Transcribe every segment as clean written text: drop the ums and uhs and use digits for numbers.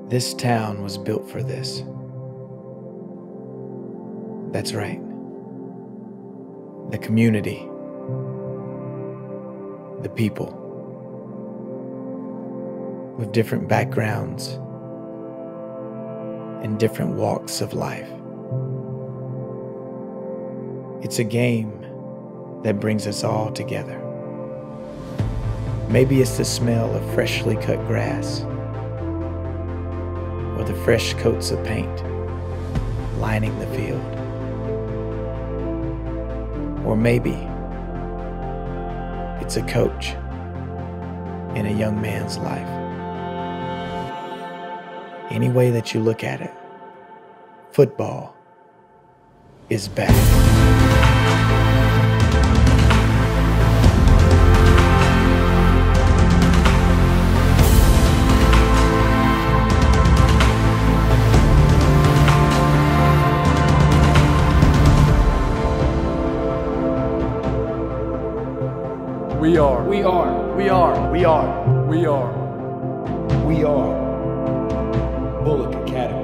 This town was built for this. That's right. The community. The people. With different backgrounds and different walks of life. It's a game that brings us all together. Maybe it's the smell of freshly cut grass, or the fresh coats of paint lining the field. Or maybe it's a coach in a young man's life. Any way that you look at it, football is back. We are Bulloch Academy.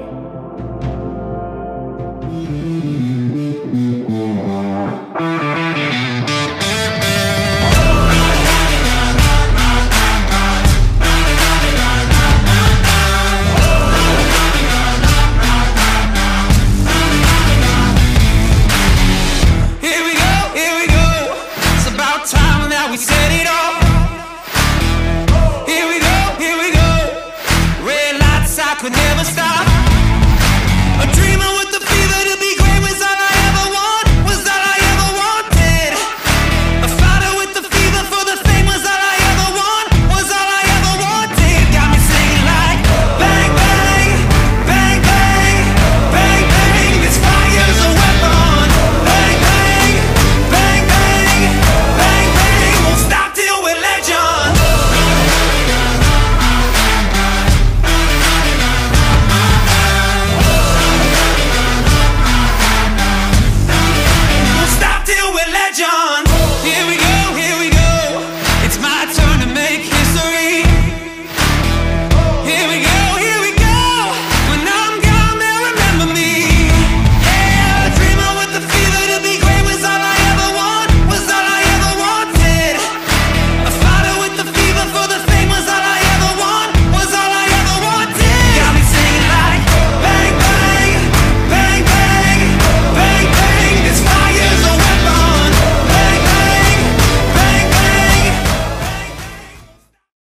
Here we go. It's about time that we set it off. Here we go. Red lights, I could never stop.